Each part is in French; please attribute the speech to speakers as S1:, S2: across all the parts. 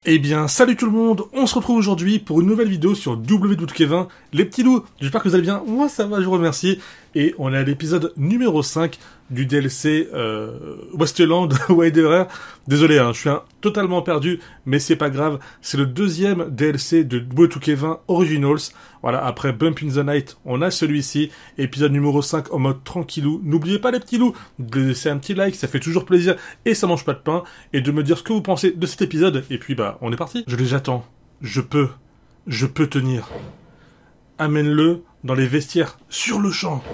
S1: Eh bien, salut tout le monde, on se retrouve aujourd'hui pour une nouvelle vidéo sur W2K20, les petits loups, j'espère que vous allez bien, moi ça va, je vous remercie, et on est à l'épisode numéro 5 du DLC Westland Widerer. Désolé, je suis totalement perdu, mais c'est pas grave, c'est le deuxième DLC de W2K20 Originals. Voilà, après Bump in the Night, on a celui-ci, épisode numéro 5 en mode tranquillou. N'oubliez pas les petits loups, de laisser un petit like, ça fait toujours plaisir, et ça mange pas de pain, et de me dire ce que vous pensez de cet épisode, et puis on est parti. Je les attends, je peux tenir. Amène-le dans les vestiaires, sur le champ.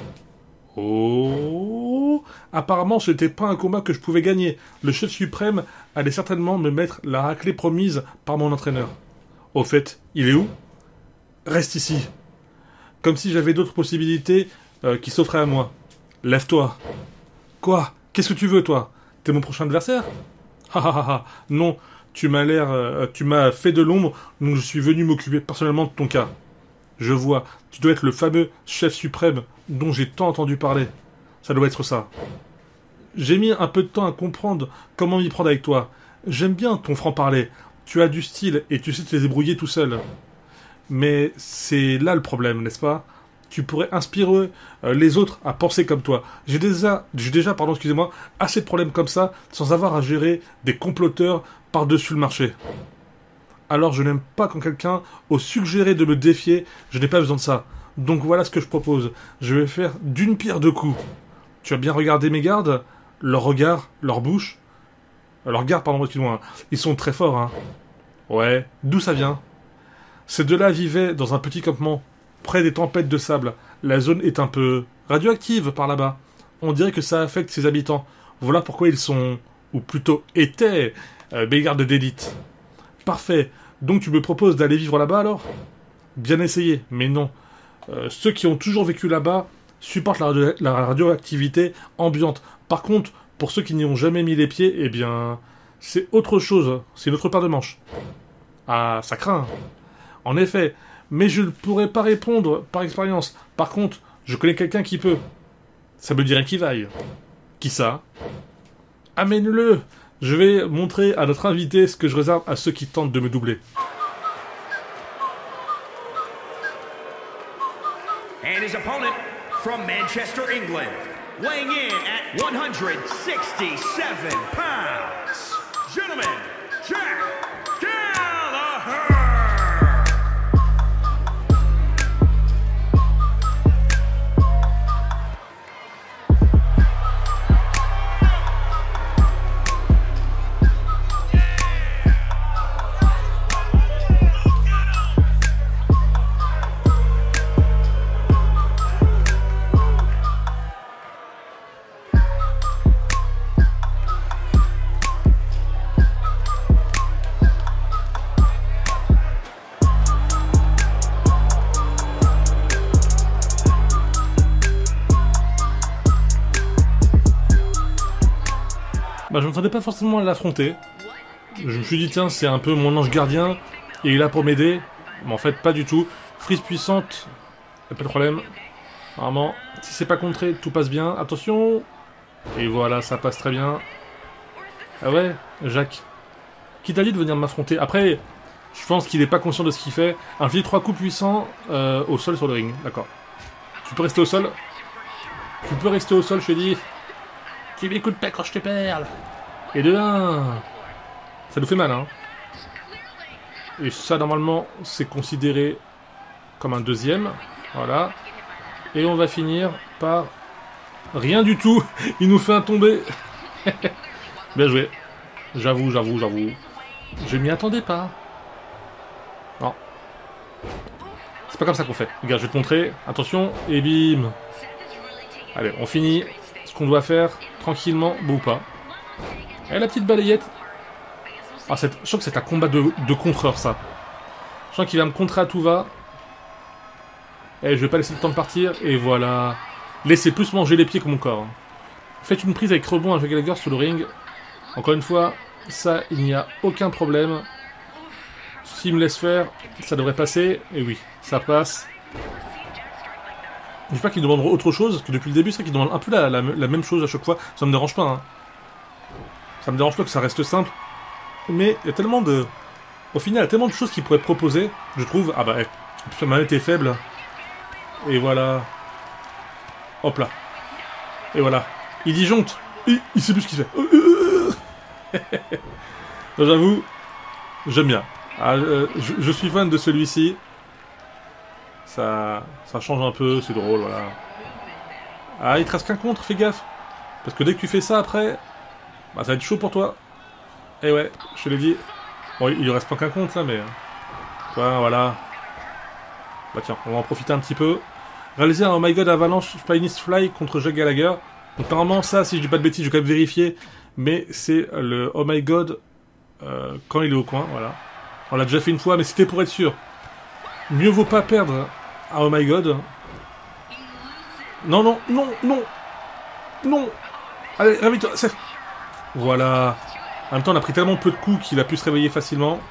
S1: Oh, apparemment ce n'était pas un combat que je pouvais gagner. Le chef suprême allait certainement me mettre la raclée promise par mon entraîneur. Au fait, il est où? Reste ici. Comme si j'avais d'autres possibilités qui s'offraient à moi. Lève-toi. Quoi? Qu'est-ce que tu veux, toi? T'es mon prochain adversaire? Non, tu m'as fait de l'ombre, donc je suis venu m'occuper personnellement de ton cas. Je vois, tu dois être le fameux chef suprême dont j'ai tant entendu parler. Ça doit être ça. J'ai mis un peu de temps à comprendre comment m'y prendre avec toi. J'aime bien ton franc-parler. Tu as du style et tu sais te les débrouiller tout seul. Mais c'est là le problème, n'est-ce pas? Tu pourrais inspirer les autres à penser comme toi. J'ai déjà, assez de problèmes comme ça sans avoir à gérer des comploteurs par-dessus le marché. Alors je n'aime pas quand quelqu'un ose suggérer de me défier, je n'ai pas besoin de ça. Donc voilà ce que je propose. Je vais faire d'une pierre deux coups. Tu as bien regardé mes gardes? Leur regard, leur bouche? Leurs gardes, pardon, excuse-moi. Ils sont très forts, hein. Ouais, d'où ça vient? Ces deux-là vivaient dans un petit campement, près des tempêtes de sable. La zone est un peu radioactive par là-bas. On dirait que ça affecte ses habitants. Voilà pourquoi ils sont, ou plutôt étaient, mes gardes d'élite. Parfait. Donc tu me proposes d'aller vivre là-bas alors? Bien essayé, mais non. Ceux qui ont toujours vécu là-bas supportent la radioactivité ambiante. Par contre, pour ceux qui n'y ont jamais mis les pieds, eh bien, c'est autre chose. C'est une autre paire de manches. Ah, ça craint. En effet, mais je ne pourrais pas répondre par expérience. Par contre, je connais quelqu'un qui peut. Ça me dirait qu'il vaille. Qui ça? Amène-le. Je vais montrer à notre invité ce que je réserve à ceux qui tentent de me doubler.
S2: And his opponent from Manchester, England, weighing in at 167 pounds, gentlemen, Jack Gallagher!
S1: Je ne m'attendais pas forcément à l'affronter. Je me suis dit, tiens, c'est un peu mon ange gardien, et il est là pour m'aider. Mais en fait, pas du tout. Frise puissante, y'a pas de problème. Normalement, si c'est pas contré, tout passe bien. Attention. Et voilà, ça passe très bien. Ah ouais, Jacques. Qui t'a dit de venir m'affronter? Après, je pense qu'il est pas conscient de ce qu'il fait. Inflige 3 coups puissants au sol sur le ring. D'accord. Tu peux rester au sol? Tu peux rester au sol, je te dis. Tu m'écoutes pas quand je te perle. Et de 1. Ça nous fait mal, hein. Et ça, normalement, c'est considéré comme un deuxième. Voilà. Et on va finir par... Rien du tout. Il nous fait un tombé. Bien joué. J'avoue. Je m'y attendais pas. Non. C'est pas comme ça qu'on fait. Regarde, je vais te montrer. Attention. Et bim. Allez, on finit ce qu'on doit faire tranquillement. Bon ou pas. Et la petite balayette. Ah, je sens que c'est un combat de contreur, ça. Je sens qu'il va me contrer à tout va. Et je vais pas laisser le temps de partir. Et voilà. Laissez plus manger les pieds que mon corps. Faites une prise avec rebond avec Gallagher sur le ring. Encore une fois, ça, il n'y a aucun problème. S'il me laisse faire, ça devrait passer. Et oui, ça passe. J'espère qu'ils demanderont autre chose, parce que depuis le début, c'est vrai qu'ils demandent un peu la même chose à chaque fois. Ça me dérange pas, hein. Ça me dérange pas que ça reste simple. Mais il y a tellement de Au final, il y a tellement de choses qu'il pourrait proposer, je trouve. Ah bah, sa manette est faible. Et voilà. Hop là. Et voilà. Il disjoncte. Il sait plus ce qu'il fait. J'avoue, j'aime bien. Ah, je suis fan de celui-ci. Ça change un peu, c'est drôle, voilà. Ah, il te reste qu'un contre, fais gaffe. Parce que dès que tu fais ça après, bah, ça va être chaud pour toi. Et ouais, je te l'ai dit. Bon, il lui reste pas qu'un contre là, mais... voilà. Bah tiens, on va en profiter un petit peu. Réaliser un Oh My God Avalanche Finest Fly contre Jack Gallagher. Donc normalement ça, si je dis pas de bêtises, je vais quand même vérifier. Mais c'est le Oh My God quand il est au coin, voilà. On l'a déjà fait une fois, mais c'était pour être sûr. Mieux vaut pas perdre à Oh My God. Non, non, non, non. Non. Allez, réveille-toi, Seth. Voilà. En même temps, on a pris tellement peu de coups qu'il a pu se réveiller facilement.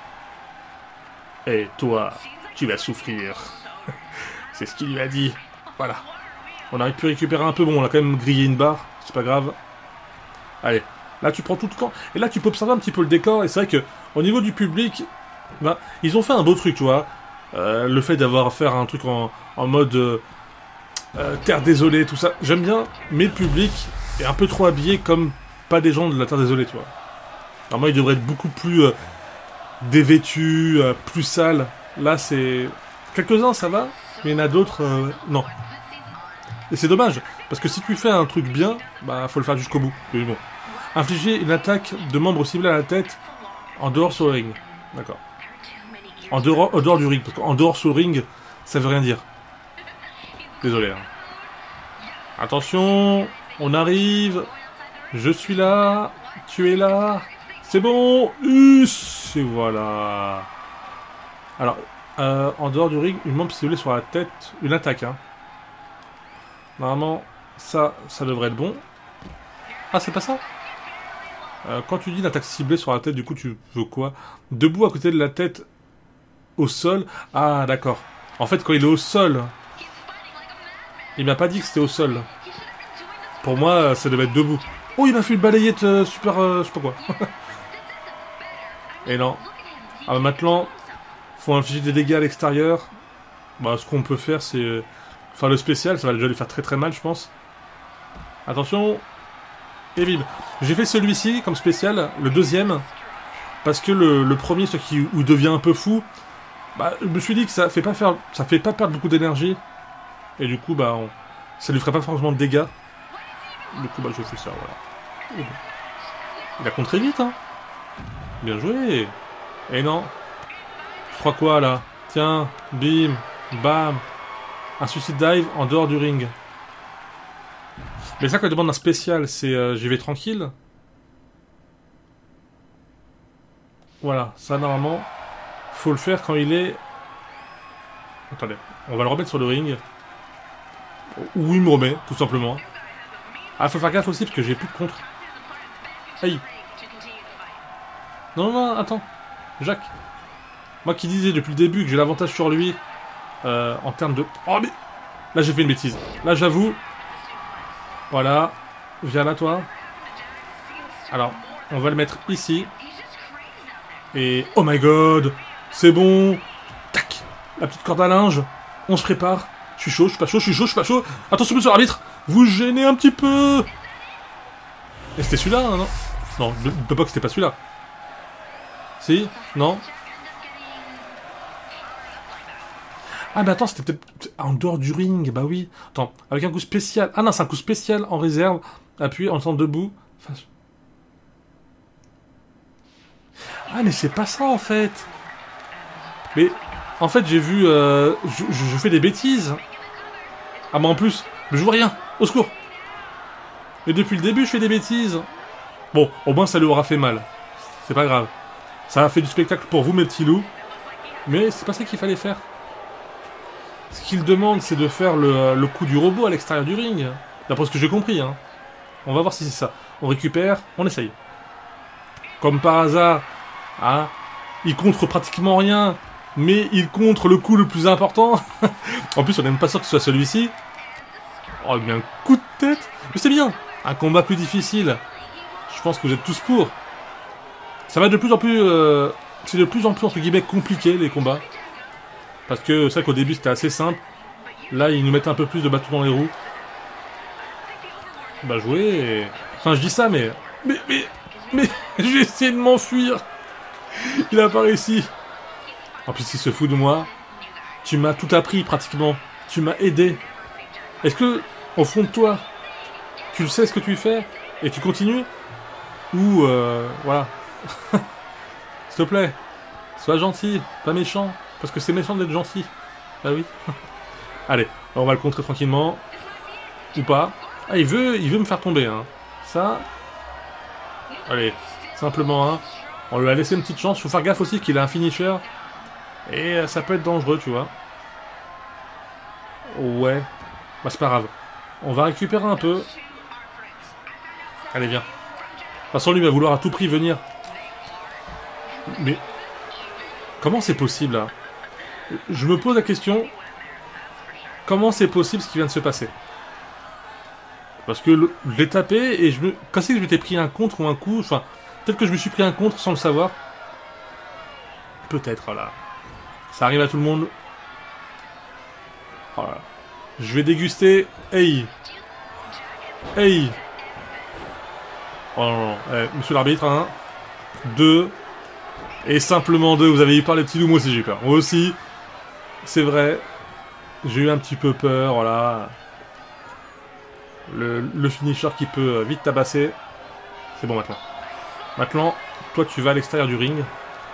S1: Et toi, tu vas souffrir. C'est ce qu'il lui a dit. Voilà. On a pu récupérer un peu. Bon, on a quand même grillé une barre. C'est pas grave. Allez. Là, tu prends tout le temps. Et là, tu peux observer un petit peu le décor. Et c'est vrai que au niveau du public, bah, ils ont fait un beau truc, tu vois. Le fait d'avoir faire un truc en mode terre désolée, tout ça. J'aime bien. Mais le public est un peu trop habillé comme pas des gens de la terre désolée, tu vois. Normalement, il devrait être beaucoup plus dévêtu, plus sale. Là, c'est... Quelques-uns, ça va. Mais il y en a d'autres, non. Et c'est dommage. Parce que si tu fais un truc bien, bah, faut le faire jusqu'au bout. Mais bon. Infliger une attaque de membre ciblé à la tête en dehors sur le ring. D'accord. En dehors du ring. Parce qu'en dehors sur le ring, ça veut rien dire. Désolé. Hein. Attention. On arrive. Je suis là. Tu es là. C'est bon. Et voilà. Alors, en dehors du ring, une membre ciblée sur la tête. Une attaque, hein. Normalement, ça devrait être bon. Ah, c'est pas ça? Quand tu dis une attaque ciblée sur la tête, du coup, tu veux quoi? Debout à côté de la tête, au sol. Ah, d'accord. En fait, quand il est au sol, il m'a pas dit que c'était au sol. Pour moi, ça devait être debout. Oh, il m'a fait une balayette super... je sais pas quoi. Et non. Ah, maintenant, faut infliger des dégâts à l'extérieur. Bah, ce qu'on peut faire, c'est... Enfin, le spécial, ça va déjà lui faire très très mal, je pense. Attention. Et bim. J'ai fait celui-ci comme spécial, le deuxième. Parce que le premier, où il devient un peu fou, bah, je me suis dit que ça fait pas perdre beaucoup d'énergie. Et du coup, bah, ça lui ferait pas forcément de dégâts. Du coup, bah, je fais ça, voilà. Il a contré vite, hein. Bien joué. Et non. Je crois quoi, là? Tiens, bim, bam. Un suicide dive en dehors du ring. Mais ça, quand il demande un spécial, c'est j'y vais tranquille. Voilà, ça, normalement, faut le faire quand il est... Attendez, on va le remettre sur le ring. Où il me remet, tout simplement. Ah, faut faire gaffe aussi, parce que j'ai plus de contre. Aïe. Non, non, attends. Jacques. Moi qui disais depuis le début que j'ai l'avantage sur lui, en termes de... Oh, mais... Là, j'ai fait une bêtise. Là, j'avoue. Voilà. Viens là, toi. Alors, on va le mettre ici. Et... Oh my god. C'est bon. Tac. La petite corde à linge. On se prépare. Je suis chaud, je suis pas chaud, je suis chaud, je suis pas chaud. Attention, monsieur l'arbitre. Vous gênez un petit peu. Et c'était celui-là, hein, non? Non, ne peut pas que c'était pas celui-là. Si? Non? Ah, mais attends, c'était peut-être en dehors du ring, bah oui. Attends, avec un coup spécial. Ah non, c'est un coup spécial en réserve. Appuyé en étant debout. Enfin... Ah, mais c'est pas ça en fait. Mais en fait, j'ai vu. Je fais des bêtises. Ah, mais en plus, je vois rien. Au secours. Et depuis le début, je fais des bêtises. Bon, au moins, ça lui aura fait mal. C'est pas grave. Ça a fait du spectacle pour vous, mes petits loups. Mais c'est pas ça qu'il fallait faire. Ce qu'il demande, c'est de faire le coup du robot à l'extérieur du ring. D'après ce que j'ai compris, hein. On va voir si c'est ça. On récupère, on essaye. Comme par hasard, hein, il contre pratiquement rien, mais il contre le coup le plus important. En plus, on n'est même pas sûr que ce soit celui-ci. Oh, il met un coup de tête. Mais c'est bien. Un combat plus difficile. Je pense que vous êtes tous pour. Ça va de plus en plus c'est de plus en plus, entre guillemets, compliqué, les combats. Parce que c'est vrai qu'au début, c'était assez simple. Là, ils nous mettent un peu plus de bâtons dans les roues. Bah, jouer et... Enfin, je dis ça, mais... Mais... J'ai essayé de m'enfuir. Il a pas réussi. En plus, il se fout de moi. Tu m'as tout appris, pratiquement. Tu m'as aidé. Est-ce que, au fond de toi, tu le sais ce que tu fais et tu continues? Ou, voilà. S'il te plaît, sois gentil, pas méchant. Parce que c'est méchant d'être gentil. Bah oui. Allez, on va le contrer tranquillement. Ou pas. Ah, il veut me faire tomber, hein. Ça... Allez, simplement, hein. On lui a laissé une petite chance. Faut faire gaffe aussi qu'il a un finisher. Et ça peut être dangereux, tu vois. Ouais. Bah, c'est pas grave. On va récupérer un peu. Allez, viens. De toute façon, lui va vouloir à tout prix venir. Mais... Comment c'est possible, là? Je me pose la question... Comment c'est possible ce qui vient de se passer? Parce que je l'ai tapé et je me... Quand c'est que je m'étais pris un contre ou un coup? Enfin, peut-être que je me suis pris un contre sans le savoir. Peut-être, là. Ça arrive à tout le monde. Voilà. Je vais déguster. Hey! Hey! Oh non, non. Monsieur l'arbitre, 1, 2... Et simplement 2, vous avez eu peur les petits loups, moi aussi j'ai eu peur. Moi aussi, c'est vrai, j'ai eu un petit peu peur, voilà. Le finisher qui peut vite tabasser. C'est bon maintenant. Maintenant, toi tu vas à l'extérieur du ring.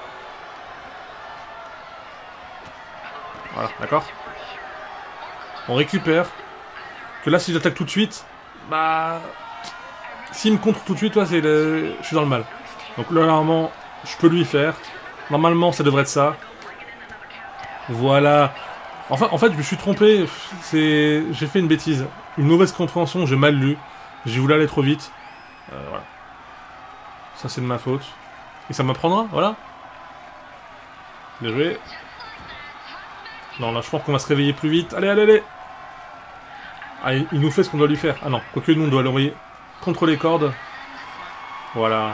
S1: Voilà, d'accord. On récupère. Que là si j'attaque tout de suite, bah... S'il me contre tout de suite, toi, je suis dans le mal. Donc là, normalement... Je peux lui faire. Normalement, ça devrait être ça. Voilà. Enfin, en fait, je me suis trompé. J'ai fait une bêtise. Une mauvaise compréhension, j'ai mal lu. J'ai voulu aller trop vite. Voilà. Ça, c'est de ma faute. Et ça m'apprendra, voilà. Bien joué. Non, là, je pense qu'on va se réveiller plus vite. Allez, allez, allez. Ah, il nous fait ce qu'on doit lui faire. Ah non, quoique nous, on doit l'envoyer contre les cordes. Voilà.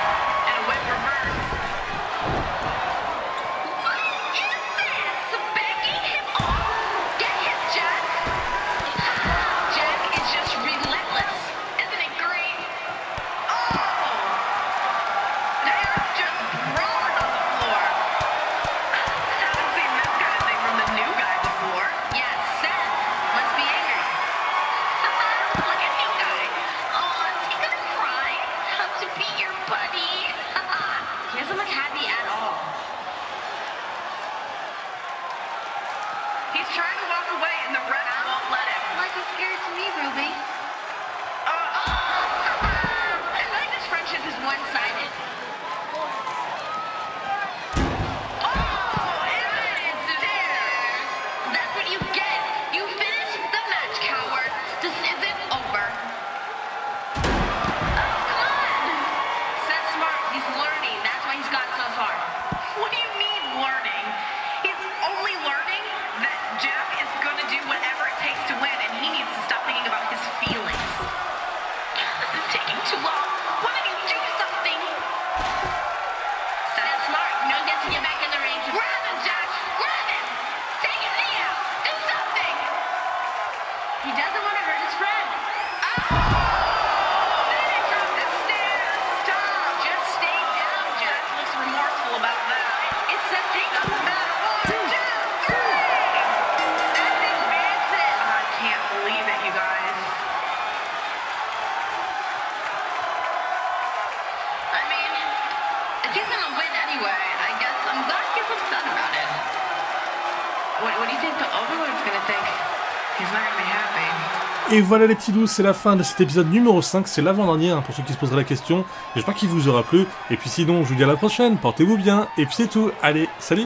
S1: Et voilà les petits loups, c'est la fin de cet épisode numéro 5, c'est l'avant-dernier hein, pour ceux qui se poseraient la question. J'espère qu'il vous aura plu, et puis sinon je vous dis à la prochaine, portez-vous bien, et puis c'est tout, allez, salut!